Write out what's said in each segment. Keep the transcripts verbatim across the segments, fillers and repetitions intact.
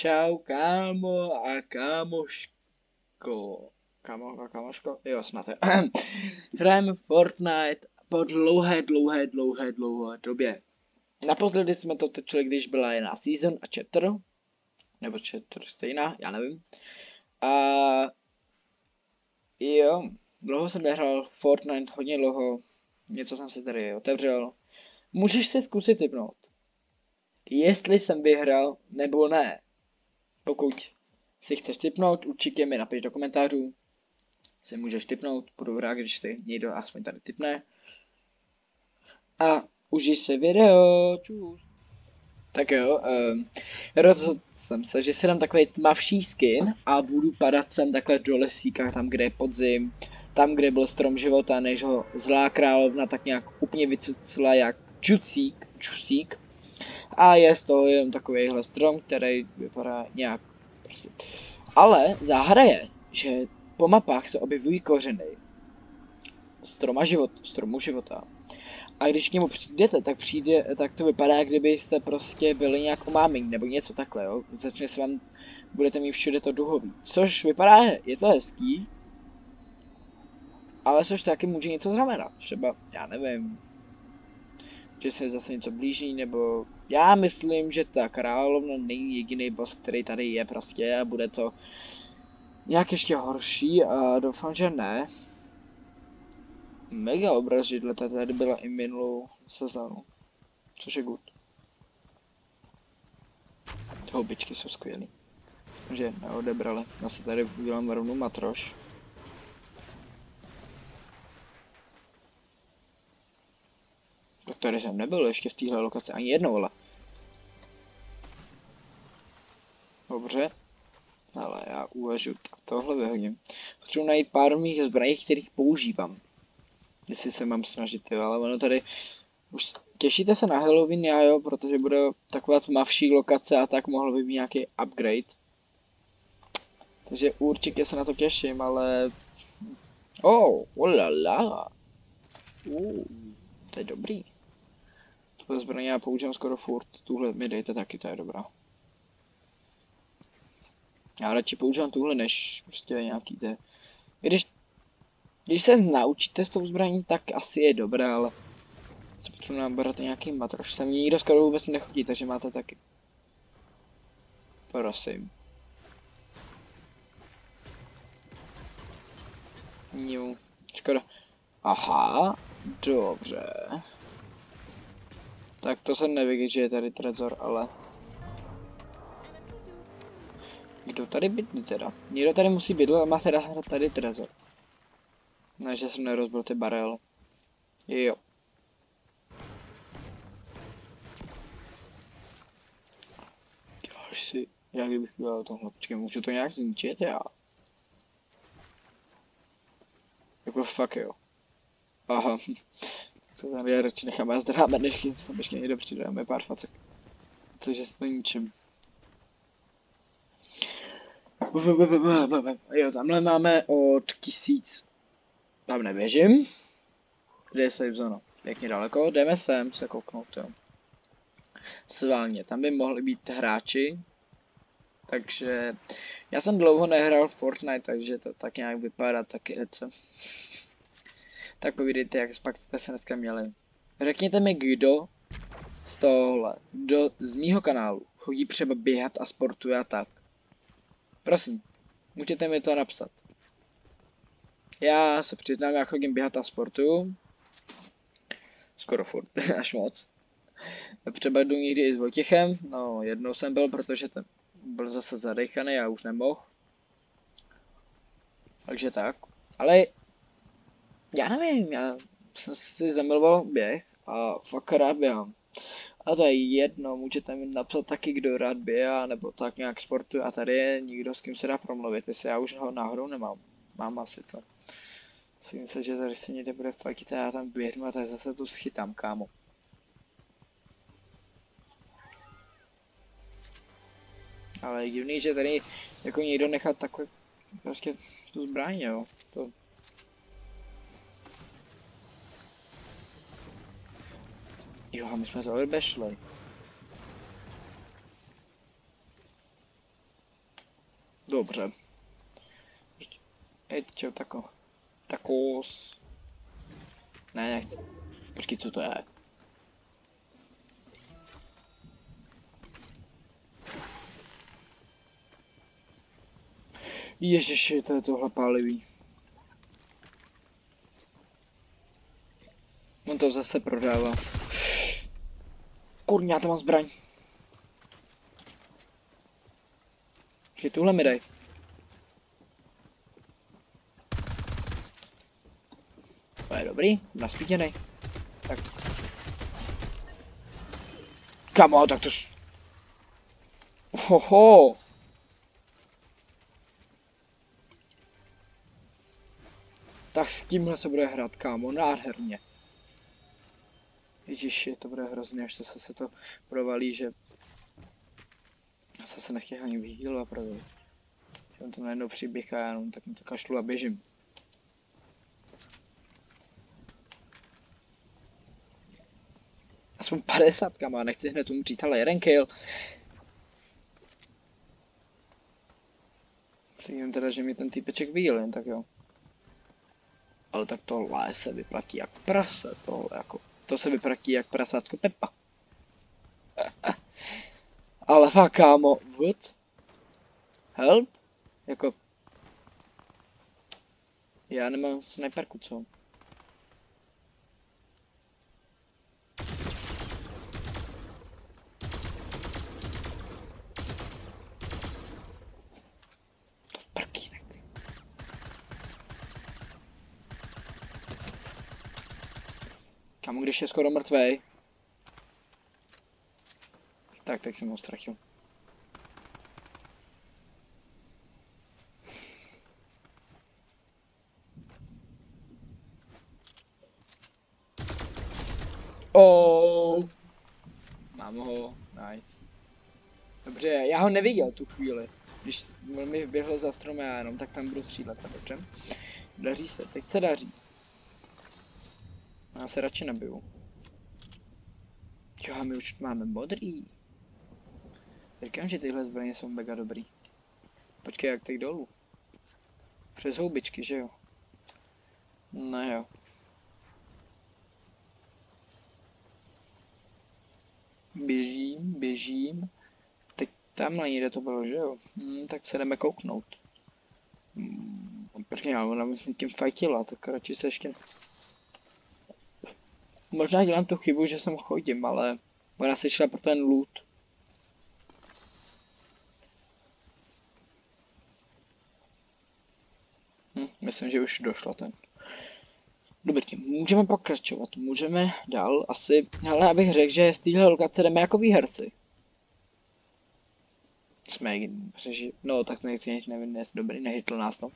Čau kámo a kámoško. Kámo a kámoško? Jo, snad je. Hrajeme Fortnite po dlouhé, dlouhé, dlouhé, dlouhé době. Naposledy jsme to točili, když byla jedna season a chapter. Nebo chapter stejná, já nevím. A jo, dlouho jsem nehrál Fortnite, hodně dlouho. Něco jsem si tady otevřel. Můžeš si zkusit tipnout, jestli jsem vyhrál nebo ne. Pokud si chceš tipnout, určitě mi napiš do komentářů. Si můžeš tipnout, budu rád, když si někdo aspoň tady tipne. A užij si video, čus. Tak jo, um, rozhodl jsem se, že si dám takový tmavší skin a budu padat sem takhle do lesíka, tam kde je podzim. Tam kde byl strom života, než ho zlá královna tak nějak úplně vycucla jak čucík, čusík. A je z toho jen takovýhle strom, který vypadá nějak prostě. Ale záhada je, že po mapách se objevují kořeny stroma život, stromu života. A když k němu přijdete, tak přijde, tak to vypadá, jak kdybyste prostě byli nějak umámení nebo něco takhle, jo. Začne se vám, budete mít všude to duhový. Což vypadá, je to hezký, ale což taky může něco znamenat. Třeba, já nevím, že se zase něco blíží, nebo já myslím, že ta královna není jediný boss, který tady je prostě a bude to nějak ještě horší a doufám, že ne. Mega obraz židle, tady byla i minulou sezónu, což je good. Houbičky jsou skvělý. Že neodebrali, já si tady udělám rovnou matroš. Tady jsem nebyl ještě v téhle lokaci ani jednou, ale. Dobře. Ale já uvažu, tak tohle vyhodím. Potřebuji najít pár mých zbraní, kterých používám. Jestli se mám snažit, jo, ale ono tady. Už těšíte se na Halloween, já jo, protože bude taková tmavší lokace a tak mohl by být nějaký upgrade. Takže určitě se na to těším, ale. Oh, olala. Uh, to je dobrý. Tuhle zbraně já používám skoro furt, tuhle mi dejte taky, to je dobrá. Já radši používám tuhle než prostě nějaký té. Když, když se naučíte s tou zbraní, tak asi je dobré, ale co potřebuji nabrat nějaký matroš. Sem nikdo skoro vůbec nechodí, takže máte taky. Prosím. New. Škoda. Aha, dobře. Tak to jsem nevěděl, že je tady trezor, ale. Kdo tady bydlí teda? Někdo tady musí bydlet a má teda hrát tady trezor. Ne, že jsem nerozbil ty barely. Jo. Děláš si, jak kdybych dělal tohle, počkej, můžu to nějak zničit, já? Jako fakt jo. Aha. To tady radši necháme zdráme, než jsem ještě někdo přidáme pár facek. Takže s to ničím. Jo, tamhle máme od tisíc. Tam neběžím. Kde je save zona? Pěkně daleko. Jdeme sem se kouknout, jo. Sválně, tam by mohli být hráči. Takže já jsem dlouho nehrál Fortnite, takže to tak nějak vypadá taky hece. Tak povídejte, jak pak jste se dneska měli. Řekněte mi, kdo z tohle, kdo z mýho kanálu chodí třeba běhat a sportuje a tak. Prosím, můžete mi to napsat. Já se přiznám, já chodím běhat a sportuju. Skoro furt, až moc. Třeba jdu někdy i s Vojtěchem, no jednou jsem byl, protože ten byl zase zadechaný, já už nemohl. Takže tak, ale já nevím, já jsem si zamiloval běh a fakt rád běhám. A to je jedno, můžete mi napsat taky, kdo rád běhá, nebo tak nějak sportuje a tady je nikdo, s kým se dá promluvit, jestli já už ho náhodou nemám. Mám asi to. Myslím se, že tady se někde bude fakt, já tam běhnu a tady zase tu schytám, kámo. Ale je divný, že tady jako někdo nechat takhle prostě tu zbraň, jo. To. Jo, a my jsme to odbešli. Dobře. Hej, čo, tako. Takos. Ne, nechci. Počkej, co to je? Ježiši, to je tohle pálivý. On to zase prodává. Kurňa, já tam mám zbraň. Počkej, tuhle mi dej. To je dobrý, nasvítěnej. Tak. Kamo, tak to... Hoho. Tak s tímhle se bude hrát, kámo, nádherně. Ježiši, to bude hrozně, až se, se to provalí, že... Já se nechtěl ani vyhýlovat, protože... Že on tam najednou přiběh a já jenom tak mi to kašlu a běžím. Aspoň padesát, kama, nechci hned umřít, ale jeden kill. Myslím teda, že mi ten týpeček vyjel, jen tak jo. Ale tak tohle se vyplatí jak prase, tohle jako, to se vyplatí jak prasátko Pepa. Ale fakt, kámo, what? Help? Jako... Já nemám sniperku, co? Kámo, když je skoro mrtvej. Tak, tak jsem ho ztratil. Oh. Mám ho, nice. Dobře, já ho neviděl tu chvíli. Když on mi běhl za strom a já jenom, tak tam budu střílet, dobře. Daří se, teď se daří. Já se radši nabiju. Jo, my už máme modrý. Říkám, že tyhle zbraně jsou mega dobrý. Počkej, jak teď dolů. Přes houbičky, že jo? No jo. Běžím, běžím. Teď tamhle někde to bylo, že jo? Hm, tak se jdeme kouknout. Hm, počkej, já ona myslím tím fajtila, tak radši se ještě... Možná dělám tu chybu, že jsem chodím, ale ona se šla pro ten loot. Hm, myslím, že už došlo ten. Dobrý, můžeme pokračovat, můžeme dál, asi, ale abych řekl, že z téhle lokace jdeme jako výherci. Jsme, přeži... no tak nechci nic nevím, jestli dobrý, nehytl nás to.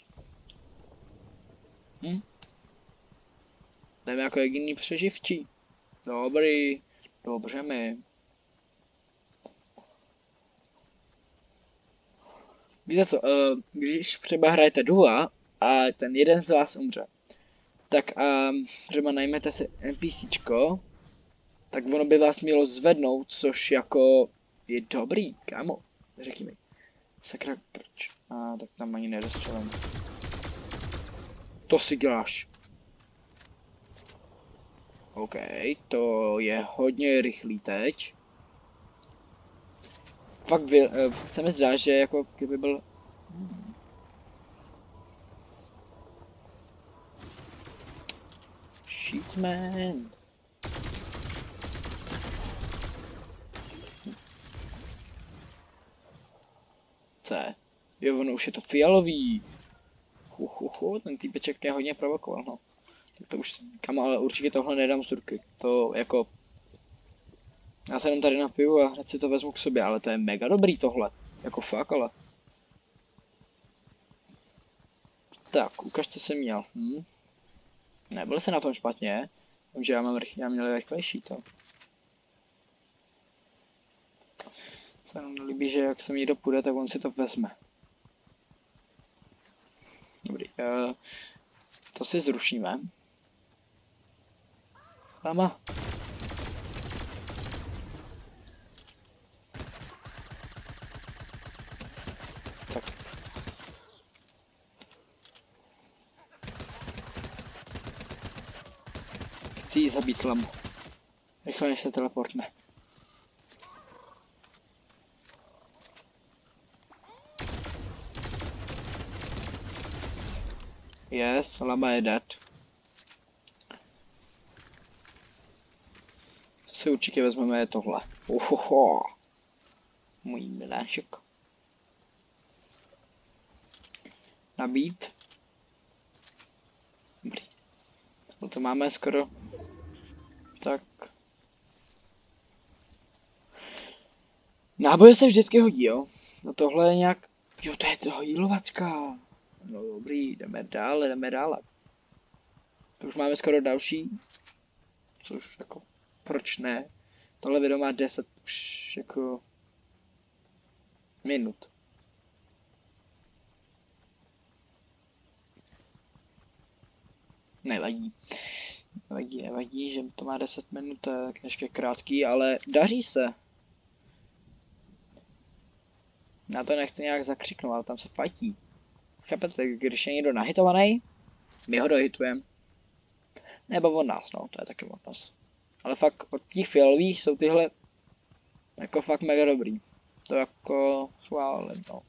Hm? Jdeme jako jediný přeživčí. Dobrý, dobře mi. Víte co, uh, když třeba hrajete duo a ten jeden z vás umře, tak um, třeba najmete si NPCčko, tak ono by vás mělo zvednout, což jako je dobrý, kámo, řekni mi. Sakra, proč? A ah, tak tam ani nedostřelím. To si děláš. OK, to je hodně rychlý teď. Fakt vy, uh, se mi zdá, že jako kdyby byl... Hmm. Sheetman. Co je? Jo, ono už je to fialový. Hu, hu, hu, ten týpeček mě hodně provokoval, no. Tak to už, kam, ale určitě tohle nedám z ruky. To jako... Já se jenom tady napiju a hned si to vezmu k sobě, ale to je mega dobrý tohle. Jako fakt, ale... Tak, ukaž, co jsem měl. Hm? Nebyl se na tom špatně, takže já mám já měl rychlejší to. Se nám nelíbí, že jak se mi někdo půjde, tak on si to vezme. Dobrý, uh, to si zrušíme. Lama. Tak, Chci jí zabít lamu. Rychle než se teleportne. Yes, lama je dead. Co si určitě vezmeme je tohle. Uhoho. Můj miláček. Nabít. Dobrý. No to máme skoro. Tak. Náboje se vždycky hodí, jo. No tohle je nějak. Jo, to je toho jílovačka. No dobrý, jdeme dále, jdeme dále. To už máme skoro další. Což jako, proč ne? Tohle video má deset už jako minut. Nevadí. Nevadí, nevadí, že to má deset minut, to je ještě krátký, ale daří se. Já to nechci nějak zakřiknout, ale tam se fajtí. Chápete, když je někdo nahitovaný, my ho dohitujeme. Nebo od nás, no, to je taky od nás. Ale fakt od těch fialových jsou tyhle jako fakt mega dobrý. To jako schválím, no.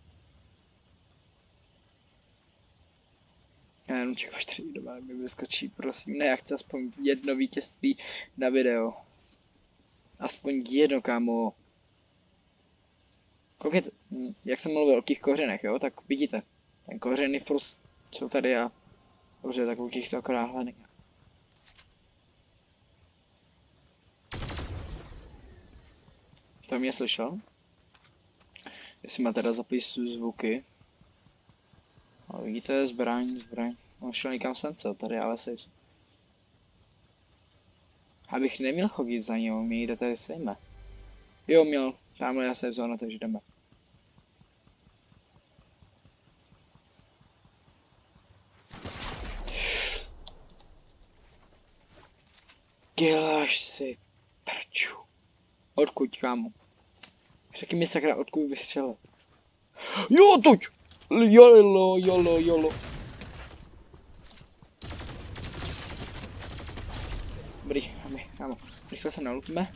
Já jenom čekám, až tady doma mi vyskočí, prosím, ne, já chci aspoň jedno vítězství na video. Aspoň jedno, kámo. Koukejte, jak jsem mluvil o těch kořenech, jo, tak vidíte. Ten kořeny furt jsou tady a dobře, tak u těchto akorát hlený. To mě slyšel? Jestli má teda zapíšu zvuky. Ale vidíte, zbraň, zbraň. On šel někam sem, co? Tady ale safe. Abych neměl chodit za něj, mě jde tady sejme. Jo, měl. Tamhle je safe zóna, takže jdeme. Děláš si prču. Odkud, kámo? Řekni mi sakra, odkud vystřelil. Jo, tuď! Jolo, jolo, jolo. Dobrý, máme, kámo. Rychle se nalutíme.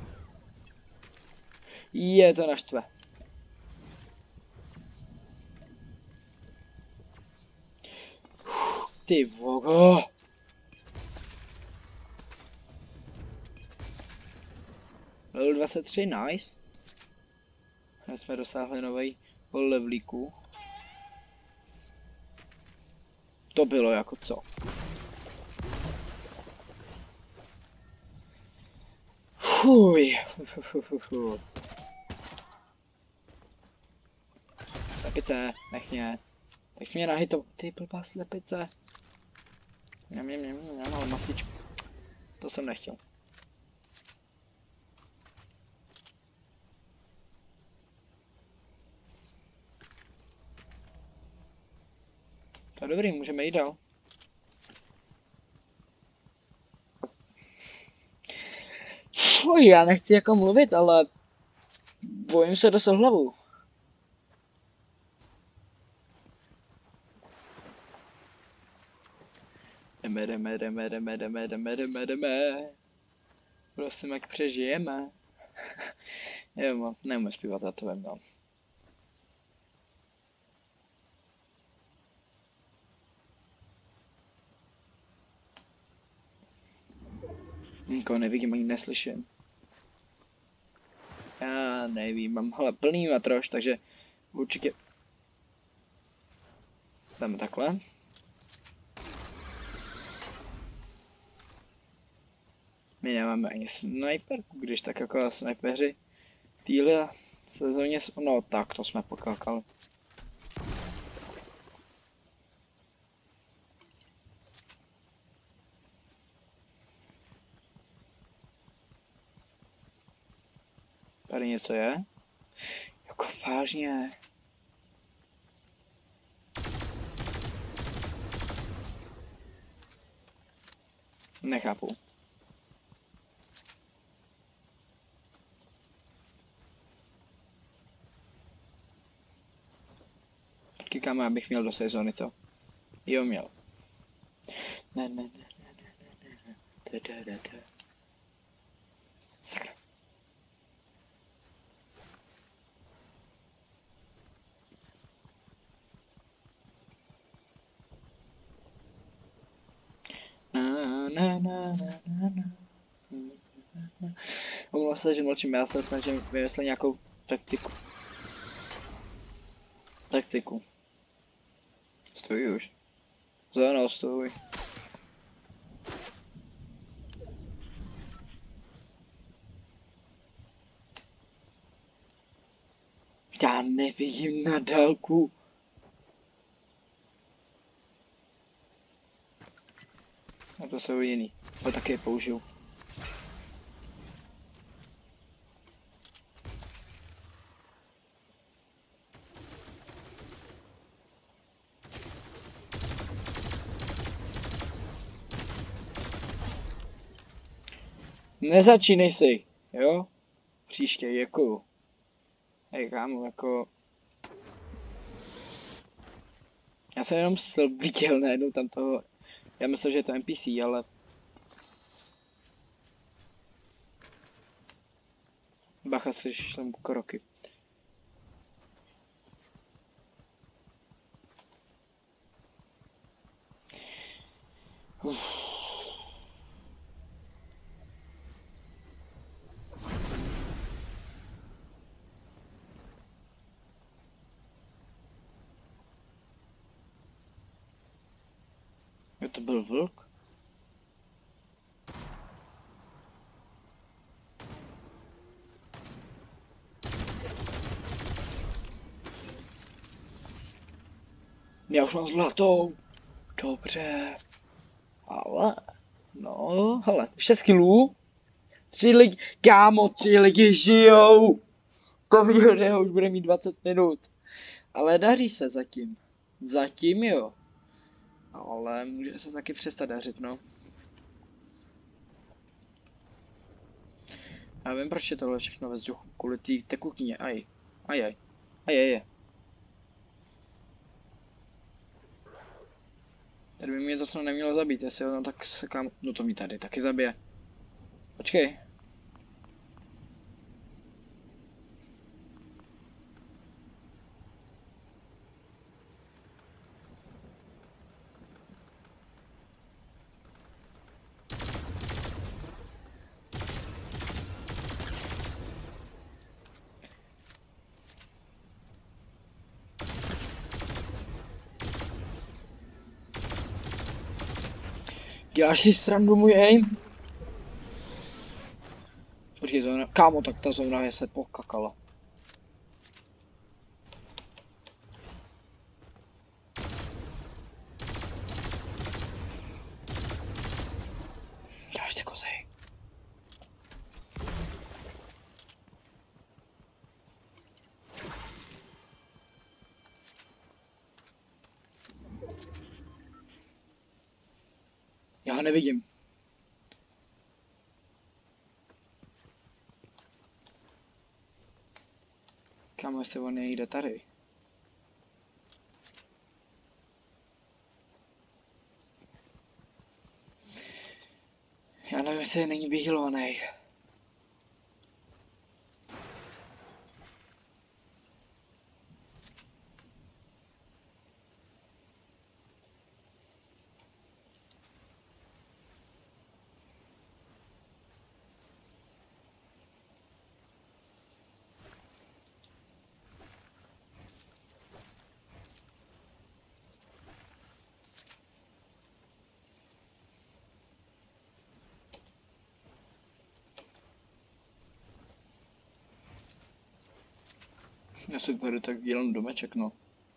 Je to naštve. Ty vogo. Level dvacet tři, nice. Hned jsme dosáhli novej pol levlíku. To bylo jako co? Fuj. Slepice, nech mě. Nech mě nahito. Ty blbá slepice. Něm, něm, něm, něm, ale masličku. To jsem nechtěl. To je dobrý, můžeme jít dál. Fuj, já nechci jako mluvit, ale bojím se dostat hlavu. Jdeme, jdeme, jdeme, jdeme, jdeme, jdeme, jdeme, jdeme. Prosím, jak přežijeme. Jo, neumím zpívat, já to vím, no. Nikoho nevidím, ani neslyším. Já nevím, mám hele plný matroš, takže určitě dáme takhle. My nemáme ani sniperku, když tak jako snipeři v téhle sezóně, no tak to jsme pokákali. Tady něco je? Jako vážně. Nechápu. Kikám, abych měl do sezóny, co? Jo, měl. Ne, ne, ne, ne, ne, ne, ne. Sakra. Na, na, na, na, na, na. Omlouvám se, že mlčím, já se snažím vymyslet nějakou taktiku. Taktiku. Stojí už. Zóno, stoj. Já nevidím na dálku. A to jsou jiný. To taky použiju. Nezačínej si, jo? Příště, děkuju. Hej, kámo, jako... Já jsem jenom viděl najednou tam toho... Já myslel, že je to N P C, ale... Bacha, si šlem kroky. Uf. To byl vlk? Já už mám zlatou. Dobře. Ale... No, hele, šest kilů. Tři lidi, kámo, tři lidi žijou. To video už bude mít dvacet minut. Ale daří se zatím. Zatím jo. Ale může se taky přestat dařit, no. Já vím, proč je tohle všechno ve vzduchu. Kvůli té tekutině. Aj. Aj, aj. Aj, aj, aj. Tady by mě to snad nemělo zabít, jestli ono tak se kam... No to mi tady taky zabije. Počkej. Děláš si srandu můj aim? Počkej, zóna. Kámo, tak ta zóna je se pokakala. Děláš ty kozej. Já ho nevidím. Kámo, jestli on nejde tady. Já nevím, jestli není vyhylovaný. Já si tady tak dělám domeček, no.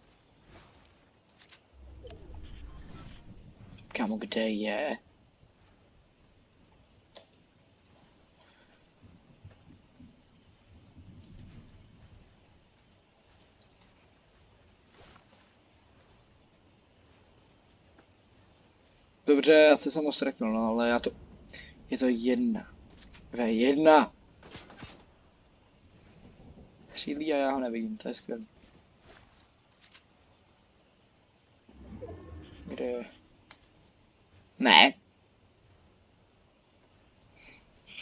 Kámo, kde je? Dobře, já se jsem osreknul, no, ale já to... Je to jedna. V jedna. Střílí a já ho nevidím, to je skvělé. Kde je? Ne.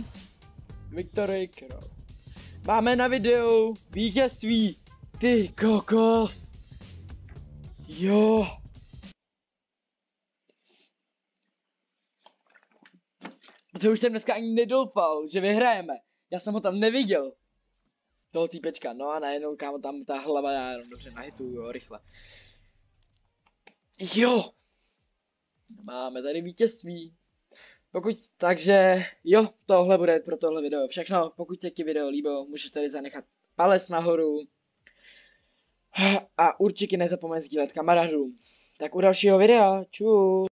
Jan, Victory Crow. Máme na videu vítězství. Ty kokos. Jo. Protože už jsem dneska ani nedoufal, že vyhrajeme. Já jsem ho tam neviděl. Toho týpečka, no a najednou kámo tam ta hlava, já jenom dobře nahituju, jo, rychle. Jo. Máme tady vítězství. Pokud, takže jo, tohle bude pro tohle video všechno. Pokud se ti video líbilo, můžeš tady zanechat palec nahoru. A určitě nezapomeň sdílet kamarádům. Tak u dalšího videa, čus.